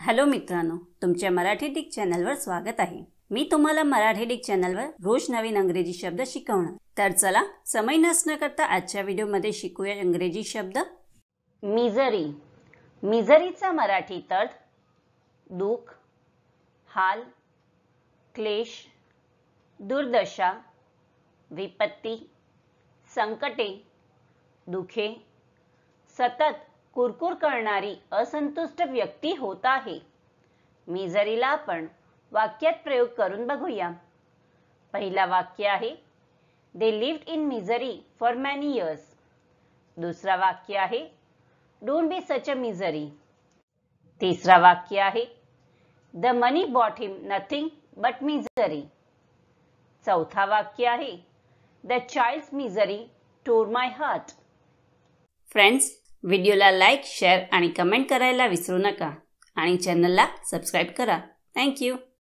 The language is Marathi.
हॅलो मित्रांनो, तुमच्या मराठी डिक चॅनलवर स्वागत आहे। मी तुम्हाला मराठी डिक चॅनलवर रोज नवीन इंग्रजी शब्द शिकवणार। तर चला समय नष्ट न करता आजच्या व्हिडिओमध्ये शिकूया इंग्रजी शब्द। मिझरी। मिझरीचा मराठी अर्थ दुःख, हाल, क्लेश, दुर्दशा, विपत्ती, संकटे, दुखे, सतत कुरकुर करणारी असंतुष्ट व्यक्ती होत आहे। मिझरीला आपण वाक्यात प्रयोग करून बघूया। पहिला वाक्य आहे they lived in misery for many years. दुसरा वाक्य आहे don't be such a misery. तिसरा वाक्य आहे the money bought him nothing but misery. चौथा वाक्य आहे the child's misery tore my heart. Friends, व्हिडिओला लाईक, शेअर आणि कमेंट करायला विसरू नका आणि चॅनलला सबस्क्राइब करा। Thank you.